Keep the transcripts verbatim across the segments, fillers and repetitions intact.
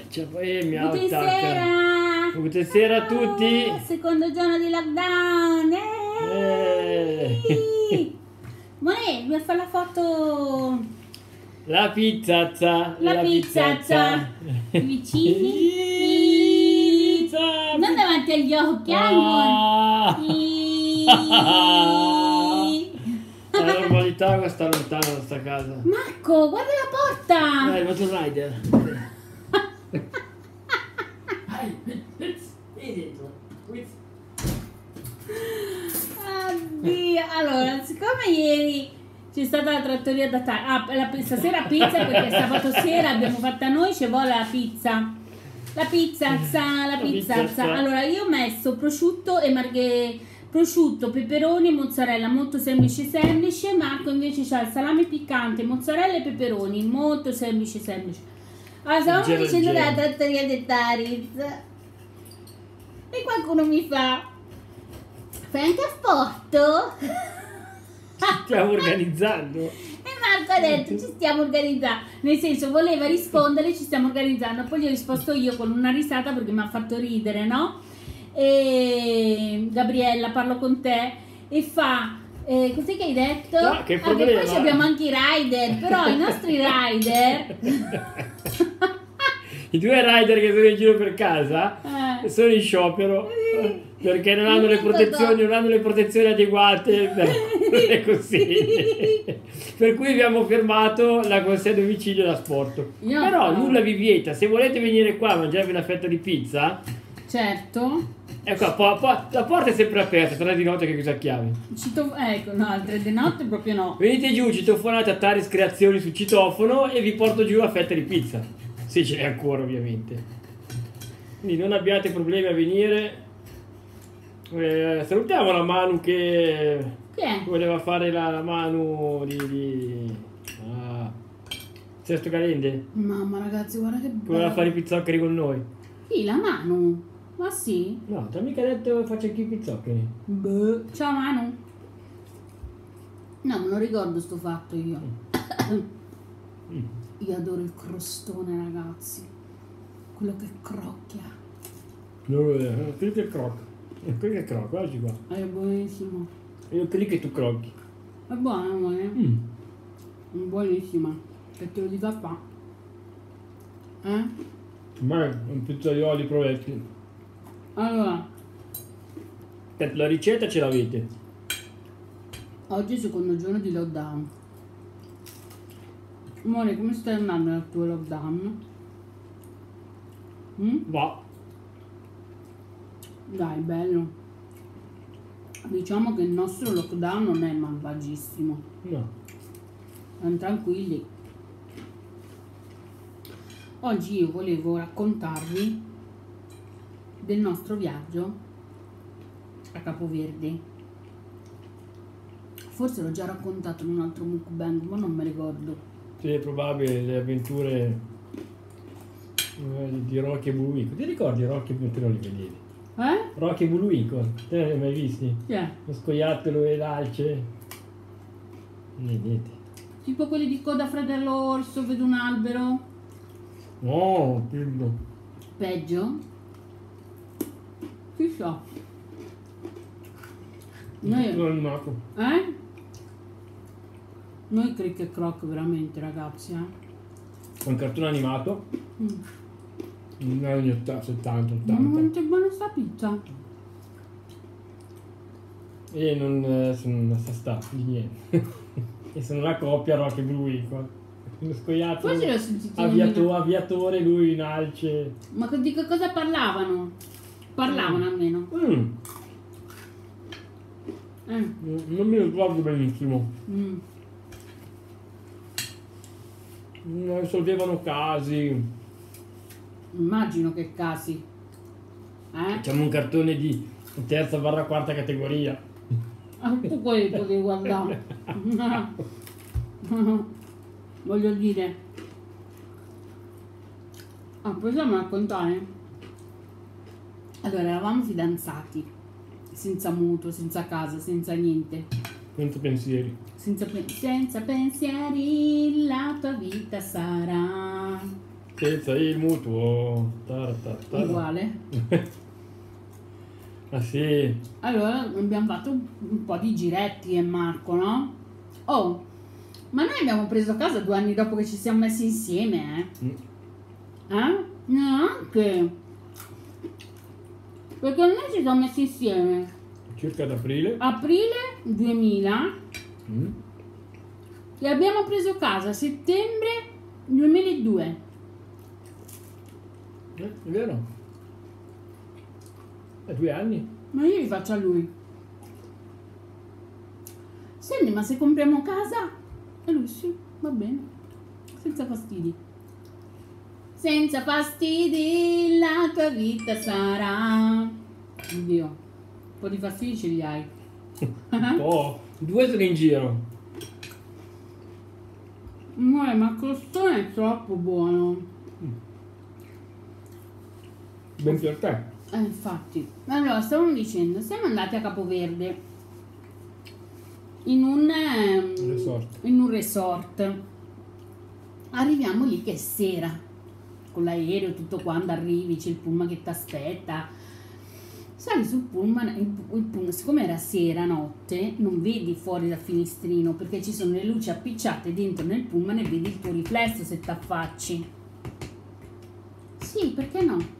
Cioè, poi mi Buonasera! Buonasera a tutti! Oh, secondo giorno di lockdown! Eh. Ehi! Monet, dobbiamo fare la foto! La pizzazza! La pizzazza! I vicini! Pizza! Non davanti agli occhi, Ah. Amor! La normalità questa lontana da sta casa. Marco, guarda la porta! Dai, è arrivato il rider. Oddio, allora, siccome ieri c'è stata la trattoria da ta- ah, la, stasera pizza perché sabato sera abbiamo fatta noi, ci vuole la pizza. La pizzazza, la pizzazza. Allora, io ho messo prosciutto e marghe, prosciutto, peperoni e mozzarella, molto semplice semplice. Marco invece c'ha il salame piccante, mozzarella e peperoni, molto semplice semplice. Allora, stavamo Gelo, dicendo gelo. della trattoria di Tariz e qualcuno mi fa: fai anche a foto? Stiamo organizzando. E Marco ha detto ci stiamo organizzando, nel senso voleva rispondere ci stiamo organizzando, poi gli ho risposto io con una risata perché mi ha fatto ridere, no? E Gabriella, parlo con te, e fa eh, così che hai detto? No, che Ah, problema? poi ci abbiamo anche i rider, però i nostri rider I due rider che sono in giro per casa eh, sono in sciopero perché non hanno le protezioni, non hanno le protezioni adeguate. No, non è così. Per cui abbiamo fermato la consegna a domicilio da sporto. Io- Però nulla vi vieta, se volete venire qua a mangiarvi una fetta di pizza, certo, ecco, po- po- la porta è sempre aperta, tre di notte che chiusa a chiave. Cito- ecco, no, altre di notte proprio no. Venite giù, citofonate a Taris Creazioni sul citofono e vi porto giù la fetta di pizza. Sì, ce n'è ancora ovviamente. Quindi non abbiate problemi a venire. Eh, salutiamo la Manu che Chi è? voleva fare la, la Manu di, di ah, Sesto Calende. Mamma ragazzi, guarda che Voleva bello. fare i pizzoccheri con noi. Chi, la Manu? Ma sì? No, ti ha mica detto faccio anche i pizzoccheri. Beh. Ciao Manu. No, me lo ricordo sto fatto io. Mm. Io adoro il crostone, ragazzi. Quello che crocchia. No, eh, quelli che croc. Eh, quelli che croc, oggi qua. È buonissimo. Io quelli che tu crocchi. È buono, amore. Mm. Buonissima. Che te lo dica qua. Eh? Ma è un pizzaioli provetti. Allora, La ricetta ce l'avete. oggi è il secondo giorno di lockdown. Amore, come stai andando nel tuo lockdown? Mm? Va. Dai, bello. Diciamo che il nostro lockdown non è malvagissimo. No. Siamo tranquilli. Oggi io volevo raccontarvi del nostro viaggio a Capoverde. Forse l'ho già raccontato in un altro mukbang, ma non mi ricordo. Sì, è probabile le avventure eh, di Rocky e Bullwinkle. Ti ricordi Rocky e Bullwinkle? Li vedevi? Eh? Rocky e Bullwinkle, te ne hai mai visti? Chi è? Lo scoiattolo e l'alce. Niente, niente. Tipo quelli di Coda Fratello Orso, vedo un albero. No, pillo. Peggio? Chissà. Noi, Sono animato. eh? Noi Crick e Croc veramente, ragazzi, eh? Un cartone animato. Mm. Negli anni ottanta, settanta, Ma ottanta. quanto è buona sta pizza? E non, eh, non sa sta di niente. E sono una coppia Rocky e Bullwinkle. Uno scoiattolo. Forse l'ho sentito Aviato- nominare. aviatore, lui in alce. Ma di che cosa parlavano? Parlavano almeno. Mm. Eh. Non mi ricordo benissimo. Mm. Mm, risolvevano casi. Immagino che casi. Eh? Facciamo un cartone di terza barra quarta categoria. Ah, tu quelli potevi guardare. Voglio dire. Ah, possiamo raccontare? Allora, eravamo fidanzati. Senza mutuo, senza casa, senza niente. Senza pensieri. Senza, pe- senza pensieri la tua vita sarà. senza il mutuo. Tar, tar, tar. Uguale. Ah sì. Allora abbiamo fatto un, un po' di giretti e Marco, no? Oh, ma noi abbiamo preso casa due anni dopo che ci siamo messi insieme, eh? Mm. Eh? Neanche. Perché noi ci siamo messi insieme Circa ad aprile. aprile duemila Mm. e abbiamo preso casa a settembre duemiladue. Eh, è vero. È due anni. Ma io li faccio a lui. Senti, ma se compriamo casa? E lui sì, va bene. Senza fastidi. Senza fastidi la tua vita sarà. Oddio, un po' di fastidi ce li hai. Oh, due sono in giro. Amore, ma costone è troppo buono. Ben per te. Eh, infatti. Allora, stavamo dicendo, siamo andati a Capoverde in un, ehm, Resort. in un resort. Arriviamo lì che è sera, con l'aereo, tutto quando arrivi, c'è il pullman che ti aspetta. Sali sul pullman, il, il pullman, siccome era sera, notte, non vedi fuori dal finestrino perché ci sono le luci appicciate dentro nel pullman e vedi il tuo riflesso se ti affacci. Sì, perché no?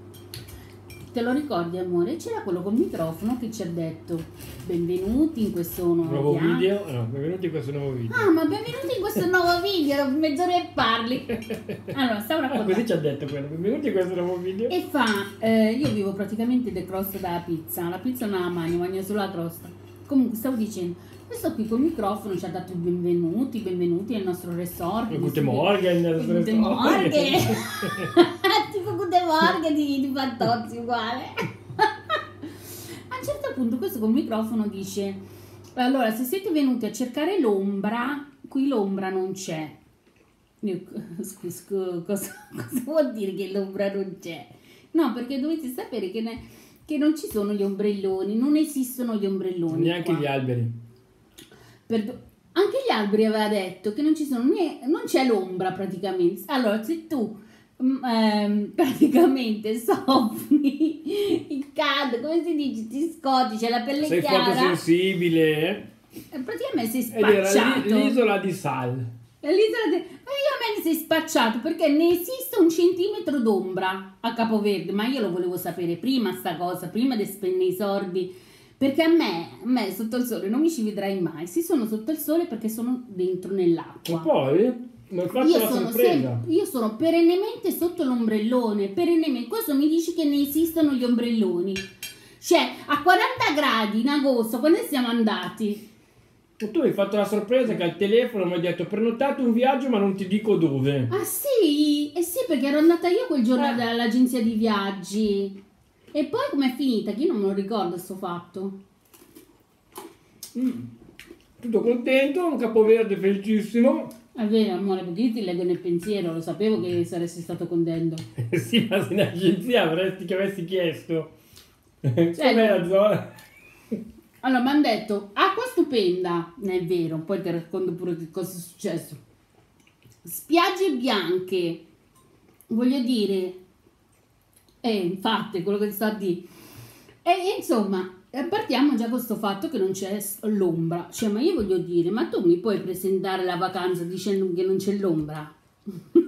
Te lo ricordi, amore? C'era quello col microfono che ci ha detto benvenuti in questo nuovo, Nuovo via- video. No, benvenuti in questo nuovo video. Ah, ma benvenuti in questo nuovo video, mezz'ora e parli. Allora, stavo Ah, raccontando. così ci ha detto quello. Benvenuti in questo nuovo video. E fa, eh, io vivo praticamente del crosta dalla pizza, la pizza non la mangio, mangio solo la crosta. Comunque stavo dicendo, questo qui col microfono ci ha dato i benvenuti, benvenuti al nostro resort. Guten Morgen. Guten Morgen. Tipo Guten Morgen di, di Fantozzi, uguale. A un certo punto questo col microfono dice, allora se siete venuti a cercare l'ombra, qui l'ombra non c'è. Io, scu- scu- cosa, cosa vuol dire che l'ombra non c'è? No, perché dovete sapere che, ne- che non ci sono gli ombrelloni, non esistono gli ombrelloni. Neanche qua. gli alberi. Per- anche gli alberi aveva detto che non ci sono né- non c'è l'ombra praticamente. Allora, se tu mm, ehm, praticamente soffri, il caldo, come si dice, ti scocci, c'è la pelle Sei chiara, fotosensibile. e praticamente sei Ed era spacciato. l'i- l'isola di Sal. E l'isola de- ma io a me ne sei spacciato perché ne esiste un centimetro d'ombra a Capoverde, ma io lo volevo sapere prima sta cosa, prima di spendere i soldi, perché a me, a me sotto il sole non mi ci vedrai mai, si sono sotto il sole perché sono dentro E nell'acqua. poi mi hai fatto Io la sono, sorpresa. sem- io sono perennemente sotto l'ombrellone, perennemente, questo mi dici che ne esistono gli ombrelloni, cioè a quaranta gradi in agosto, quando siamo andati? E tu mi hai fatto la sorpresa che al telefono mi hai detto prenotate un viaggio ma non ti dico dove. Ah sì? Eh sì, perché ero andata io quel giorno Eh. dall'agenzia di viaggi. E poi com'è finita? Che io non me lo ricordo sto fatto. Mm. Tutto contento, un Capoverde felicissimo. È vero, amore, perché io ti leggo nel pensiero, lo sapevo che saresti stato contento. Eh sì, ma se in agenzia avresti che avessi chiesto. Com'è la zona? Allora, mi hanno detto, acqua stupenda, non è vero, poi ti racconto pure che cosa è successo. Spiagge bianche, voglio dire, eh, infatti, quello che ti sto a dire. E insomma, eh, partiamo già con questo fatto che non c'è s- l'ombra. Cioè, ma io voglio dire, ma tu mi puoi presentare la vacanza dicendo che non c'è l'ombra? Ma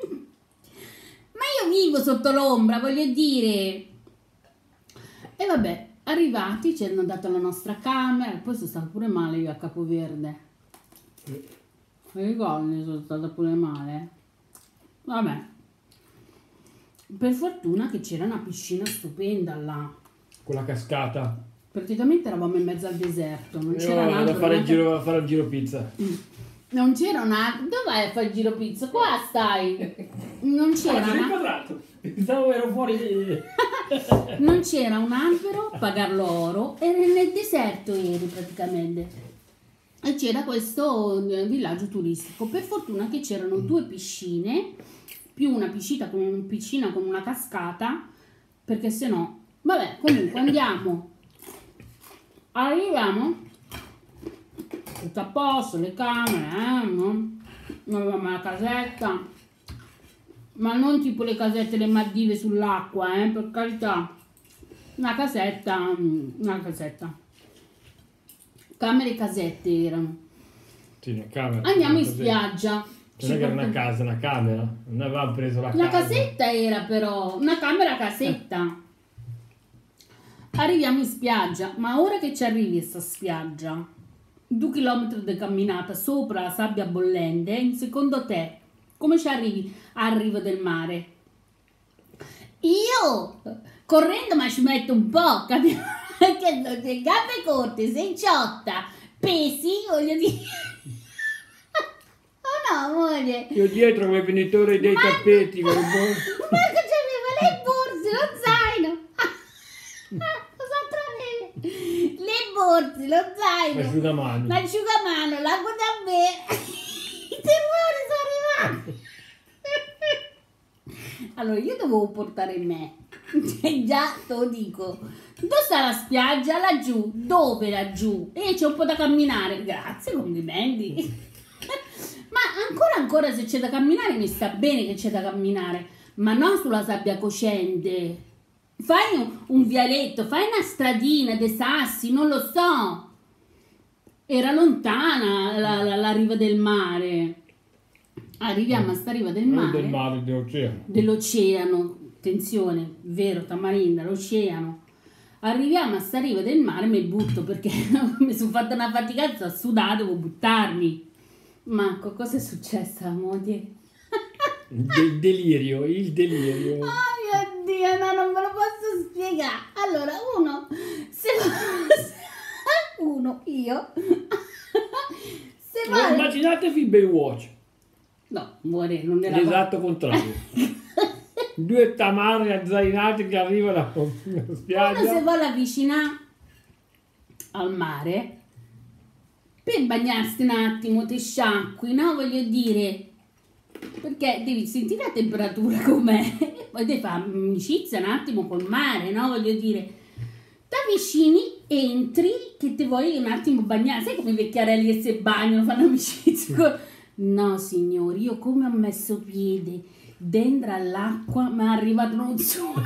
io vivo sotto l'ombra, voglio dire. E vabbè, arrivati, ci hanno dato la nostra camera, poi sono stata pure male io a Capoverde. Mi ricordi, sono stata pure male. Vabbè. Per fortuna che c'era una piscina stupenda là. Con la cascata. Praticamente eravamo in mezzo al deserto, non Io c'era un vado a altro. fare il neanche- giro, a fare il giro pizza. Non c'era un altro. Dov'è a fare il giro pizza? Qua stai. Non c'era Ah, sei una... inquadrato. Pensavo ero fuori di... Non c'era un albero, pagarlo oro, e nel deserto eri praticamente. E c'era questo eh, villaggio turistico. Per fortuna che c'erano due piscine, più una piscina con, una piscina con una cascata, perché se no... Vabbè, comunque andiamo. Arriviamo. Tutto a posto, le camere, eh, no? Avevamo la casetta. Ma non tipo le casette, le Maldive sull'acqua, eh, per carità. Una casetta, mm, una casetta. Camere e casette erano. Sì, una camera. Andiamo in Così. spiaggia. Non Ci è che era una porta- casa, una camera. Non avevamo preso la Una casa. casetta era però, una camera casetta. Arriviamo in spiaggia, ma ora che ci arrivi a sta spiaggia, due chilometri di camminata sopra la sabbia bollente, secondo te come ci arrivi a riva del mare? Io correndo ma ci metto un po', capi- Perché non c'è gambe corte, sei ciotta, pesi, voglio dire. Oh no, amore. Io dietro come venitore dei Marco- tappeti. con il bo- Marco c'aveva le borse, lo zaino. Cosa travevi? Le borse, lo zaino. L'asciugamano. L'asciugamano, l'acqua da bere. I terrori sono arrivati. Allora io dovevo portare me. Cioè, già te lo dico. Dove sta la spiaggia? Laggiù. Dove laggiù? E c'è un po' da camminare. Grazie, complimenti. Ma ancora ancora se c'è da camminare mi sta bene che c'è da camminare, ma non sulla sabbia cocente. Fai un, un vialetto, fai una stradina dei sassi, non lo so. Era lontana la, la, la riva del mare. Arriviamo a sta riva del Non mare, del mare, dell'oceano. dell'oceano, attenzione, vero Tamarinda, l'oceano. Arriviamo a sta riva del mare, mi butto perché mi sono fatta una faticazza a sudare, devo buttarmi. Marco, cosa è successo, amore? Il delirio, il delirio. Oh mio Dio, no, non me lo posso spiegare. Allora, uno, se uno, io, se Ma vuole... immaginatevi Baywatch, No, muore, non era... l'esatto contrario. Due tamari azzainati che arrivano alla Uno se spiaggia. vuole avvicinare al mare per bagnarsi un attimo, ti sciacqui, no? Voglio dire, perché devi sentire la temperatura com'è, poi devi fare amicizia un attimo col mare, no? Voglio dire, ti avvicini, entri, che ti vuoi un attimo bagnare, sai come i vecchiarelli che si bagnano, fanno amicizia con... No signori, io come ho messo piede dentro all'acqua mi è arrivato uno tsunami.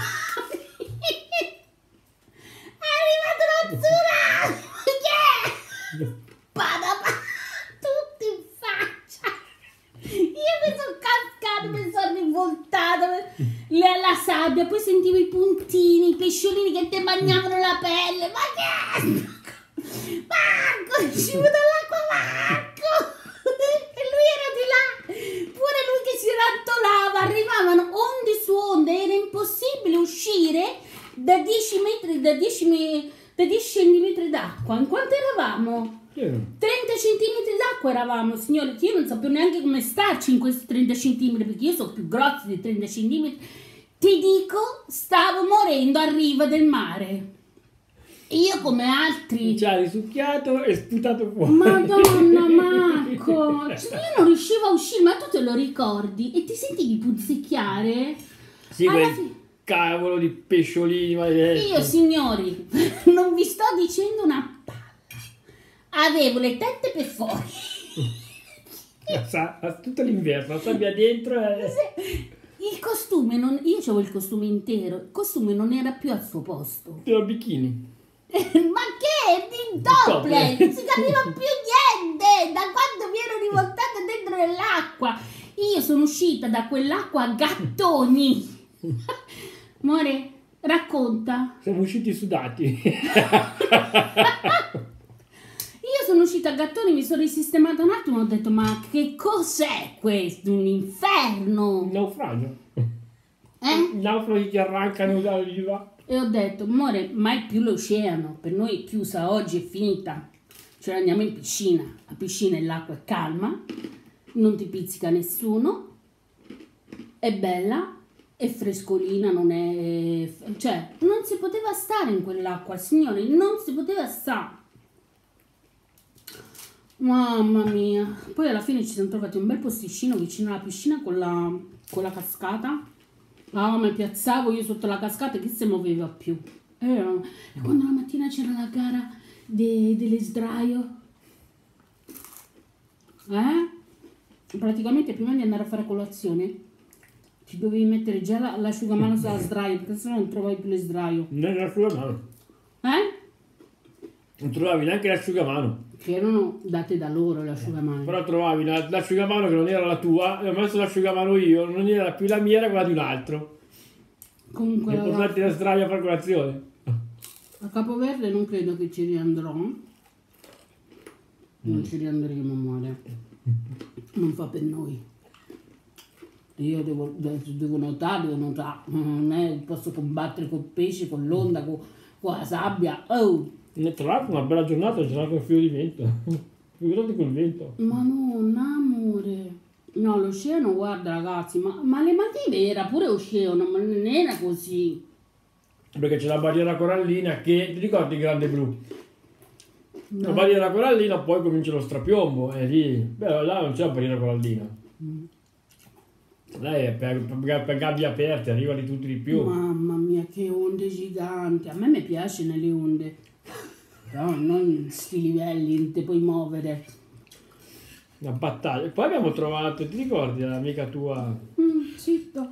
È arrivato uno tsunami. Che? Padapa, tutti in faccia. Io mi sono cascato, mi sono rivoltato la, la sabbia, poi sentivo i puntini, i pesciolini che ti bagnavano la pelle. Ma che? Marco, è uscito dall'acqua, Marco. E lui era di là, pure lui che si rantolava, arrivavano onde su onde, era impossibile uscire da dieci metri, da dieci, me- da dieci centimetri d'acqua. In quanto eravamo? trenta centimetri d'acqua eravamo, signore, che io non sapevo neanche come starci in questi trenta centimetri, perché io sono più grossa di trenta centimetri. Ti dico, stavo morendo a riva del mare. Io come altri... Ci ha risucchiato e sputato fuori. Madonna Marco, cioè, io non riuscivo a uscire, ma tu te lo ricordi? E ti sentivi punzecchiare? Sì, Alla quel fine- cavolo di pesciolini maledetti. Io signori, non vi sto dicendo una palla, avevo le tette per fuori. Sa- tutto l'inverno, la sabbia dentro e... Il costume, non, io avevo il costume intero, il costume non era più al suo posto. Era bikini. Ma che? Di topless, non si capiva più niente da quando mi ero rivoltata dentro nell'acqua. Io sono uscita da quell'acqua a gattoni. Amore, racconta. Siamo usciti sudati. Io sono uscita a gattoni, mi sono risistemata un attimo, ho detto ma che cos'è questo? Un inferno. Un naufragio. Eh? Naufraghi che arrancano da riva. E ho detto, amore, mai più l'oceano, per noi è chiusa, oggi è finita. Cioè andiamo in piscina, la piscina e l'acqua è calma, non ti pizzica nessuno, è bella, è frescolina, non è... cioè non si poteva stare in quell'acqua, signori, non si poteva stare. Mamma mia. Poi alla fine ci siamo trovati un bel posticino vicino alla piscina con la, con la cascata. Ah, mi piazzavo io sotto la cascata, che si muoveva più. E e quando la mattina c'era la gara de- delle sdraio, eh? Praticamente prima di andare a fare colazione Ti dovevi mettere già la- l'asciugamano sulla sdraio, perché sennò non trovavi più le sdraio. Non l'asciugamano. Eh? Non trovavi neanche l'asciugamano. Che erano date da loro le asciugamani. Però trovavi la- l'asciugamano che non era la tua, e ho messo l'asciugamano io, non era più la mia, era quella di un altro. Comunque, E ragazzi, portarti la sdraio a fare colazione. a Capoverde non credo che ci riandrò. Non ci riandremo, amore. Non fa per noi. Io devo, de- devo nuotare, devo nuotare. Non è, posso combattere col pesce, con l'onda, con, con la sabbia. Oh! E tra l'altro una bella giornata, c'era anche un filo di vento. Figurati col vento. Ma non, amore. No, l'oceano, guarda ragazzi, ma, ma le Maldive era pure oceano, ma non era così. Perché c'è la barriera corallina che, ti ricordi il grande blu? La No. barriera corallina, poi comincia lo strapiombo, e lì, beh, là non c'è la barriera corallina. Mm. Lei è per, per, per gabbie aperte, arriva di tutti di più. Mamma mia, che onde giganti. A me mi piace nelle onde. Però non sti livelli, non ti puoi muovere. Una battaglia. E poi abbiamo trovato, ti ricordi l'amica tua? Mm, zitto.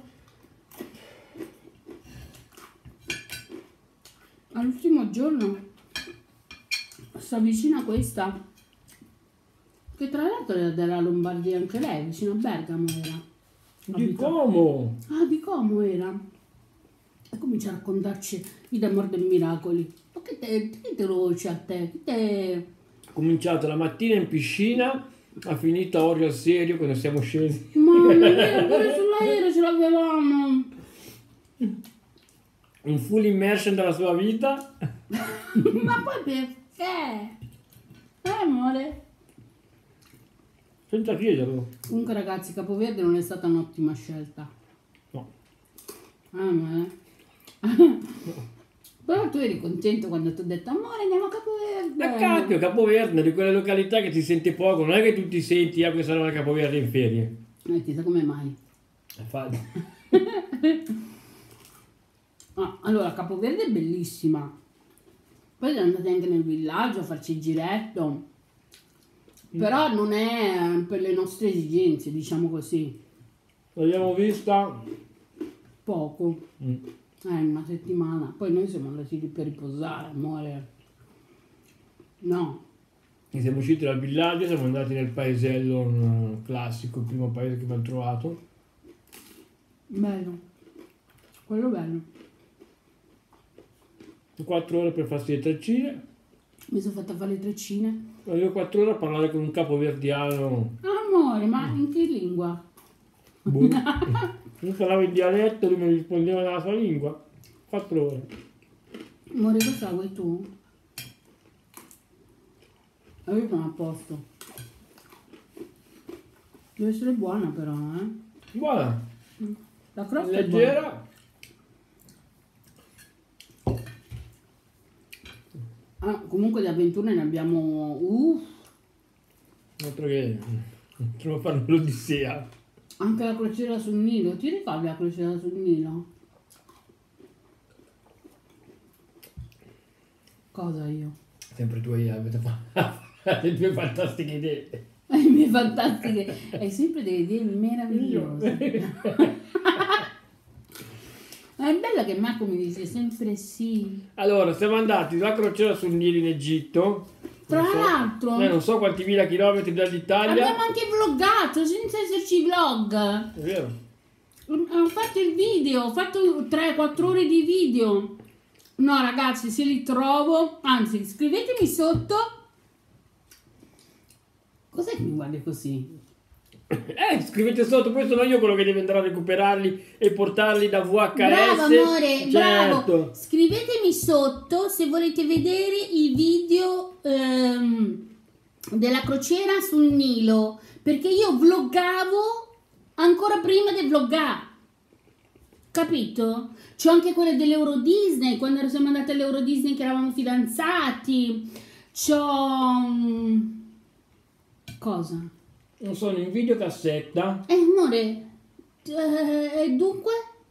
All'ultimo giorno sta vicino a questa, che tra l'altro era della Lombardia anche lei, vicino a Bergamo era. Di Abita- Como! Ah, di Como era. E comincia a raccontarci i d'amor dei miracoli. Ma che te, che te lo c'è a te? Che te... Ha cominciato la mattina in piscina, ha finito a Orio al Serio quando siamo scesi. Mamma mia, pure sull'aereo ce l'avevamo. Un full immersion della sua vita. Ma poi perché? Eh, amore. Senza chiederlo. Comunque ragazzi, Capoverde non è stata un'ottima scelta. No. Ah, ma però tu eri contento quando ti ho detto amore andiamo a Capoverde. A Capio, Capoverde, di quelle località che ti senti poco, non è che tu ti senti a questa a Capoverde in ferie. Eh, chissà come mai. Infatti. Ah, allora, Capoverde è bellissima. Poi andate anche nel villaggio a farci il giretto. Però non è per le nostre esigenze, diciamo così. L'abbiamo vista. Poco. Mm. Eh, una settimana. Poi noi siamo andati lì per riposare, amore. No. E siamo usciti dal villaggio, siamo andati nel paesello un classico, il primo paese che abbiamo trovato. Bello. Quello bello. Quattro ore per farsi le treccine. Mi sono fatta fare le treccine. Io quattro ore a parlare con un capoverdiano. Amore, ma in che lingua? Boh. Io parlavo in dialetto, lui mi rispondeva nella sua lingua. Quattro ore. Amore, cosa vuoi tu? E io sono a posto. Deve essere buona però, eh? Buona, La crosta è buona. leggera. Ah, comunque di avventure ne abbiamo... Uh, Altro che potremmo fare l'Odissea. anche la crociera sul Nilo. Ti ricordi la crociera sul Nilo? Cosa io? Sempre tu e avete fatto le tue fantastiche idee. Le mie fantastiche. Hai sempre delle idee meravigliose. Ma è bello che Marco mi dice sempre sì. Allora, siamo andati da crociera sul Nilo in Egitto. Tra Non so- l'altro, eh, non so quanti mila chilometri dall'Italia. abbiamo anche vloggato senza esserci vlog. È vero. Ho fatto il video, ho fatto tre quattro ore di video. No ragazzi, se li trovo, anzi scrivetemi sotto. Cos'è che mi guardi così? Eh, scrivete sotto, poi sono io quello che deve andare a recuperarli e portarli da V H S. Bravo amore, bravo. Certo. Scrivetemi sotto se volete vedere i video ehm, della crociera sul Nilo, perché io vloggavo ancora prima di vloggare. Capito? C'ho anche quelle dell'Euro Disney, quando siamo andati all'Euro Disney che eravamo fidanzati. C'ho... mm, cosa? Non sono in videocassetta. Eh amore, eh, e dunque?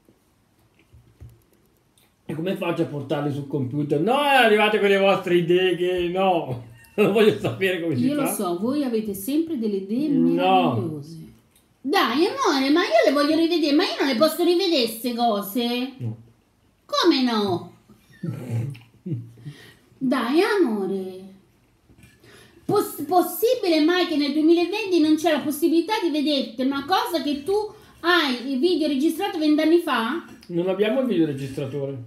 E come faccio a portarli sul computer? No, arrivate con le vostre idee che no. Non voglio sapere come si Io fa. lo so, voi avete sempre delle idee No. meravigliose. Dai, amore, ma io le voglio rivedere, ma io non le posso rivedere queste cose? No. Come no? Dai, amore. Poss- possibile mai che nel duemilaventi non c'è la possibilità di vederti una cosa che tu hai il video registrato vent'anni fa? Non abbiamo il videoregistratore.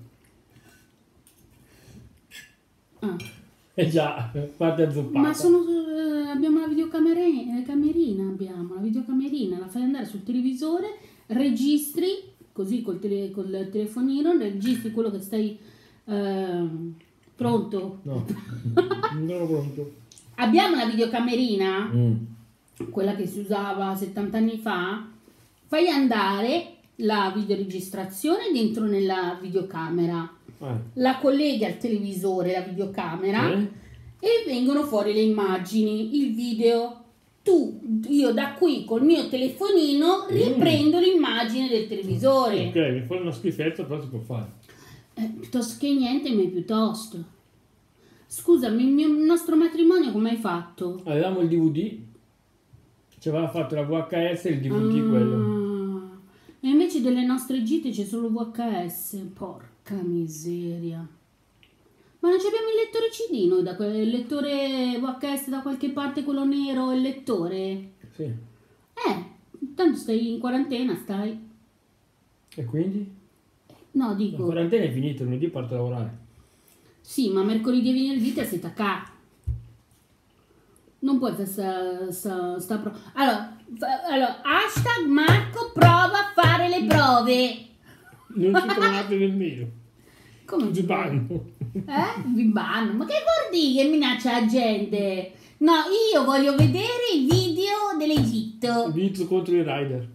Ah. Eh già, parte azzoppata. Ma sono, eh, abbiamo la videocamerina, camerina abbiamo, la videocamerina, la fai andare sul televisore, registri, così col, tele, col telefonino, registri quello che stai... eh, pronto? No, non ero pronto. Abbiamo la videocamerina, Mm. quella che si usava settanta anni fa, fai andare la videoregistrazione dentro nella videocamera, Eh. la colleghi al televisore, la videocamera, Eh? e vengono fuori le immagini, il video. Tu, io da qui col mio telefonino riprendo l'immagine del televisore. Ok, mi fa una schifezza, però si può fare. Eh, piuttosto che niente, ma piuttosto. Scusami, il mio- il nostro matrimonio come hai fatto? Avevamo il D V D, ci aveva fatto la V H S e il D V D quello. Ah, e invece delle nostre gite c'è solo V H S. Porca miseria. Ma non ci abbiamo il lettore C D noi, da que- il lettore V H S da qualche parte, quello nero, il lettore? Sì. Eh, tanto stai in quarantena, stai. E quindi? No, La dico, quarantena è finita, lunedì parto a lavorare. sì, ma mercoledì e venerdì ti sei taccato. Non puoi fare sta, sta, sta pro- Allora, fa- allora, hashtag Marco prova a fare le prove. Non ci trovate nemmeno. Come Vi ci banno. Eh? Vi banno? Ma che vuol dire che minaccia la gente? No, io voglio vedere il video dell'Egitto. Vinto contro i rider.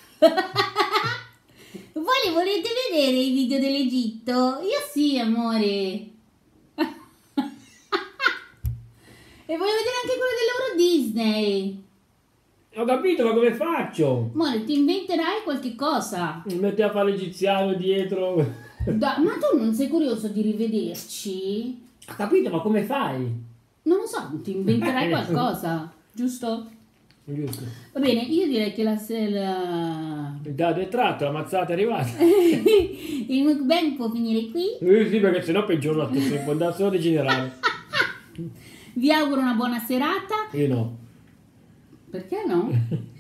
Voi li volete vedere i video dell'Egitto? Io sì, amore. E voglio vedere anche quello dell'Euro Disney. Ho capito, ma come faccio? Amore, ti inventerai qualche cosa. Mi metti a fare l'egiziano dietro. Da- ma tu non sei curioso di rivederci? Ho capito, ma come fai? Non lo so, ti inventerai qualcosa, giusto? Giusto. Va bene, io direi che la... se- la... Il dado è tratto, la mazzata è arrivata. il mukbang può finire qui. Eh sì, perché sennò peggiora la testa, può andare solo a degenerare. Vi auguro una buona serata. Io no. Perché no?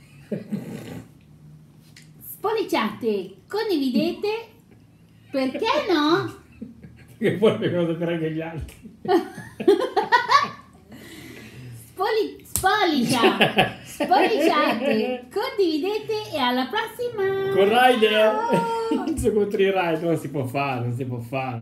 Spolliciate, condividete. Perché no? Perché poi vengono a sapere anche gli altri. Spoli, spolicia, spolliciate, condividete e alla prossima. Con Rider. Ciao. Contro i Rider non si può fare, non si può fare.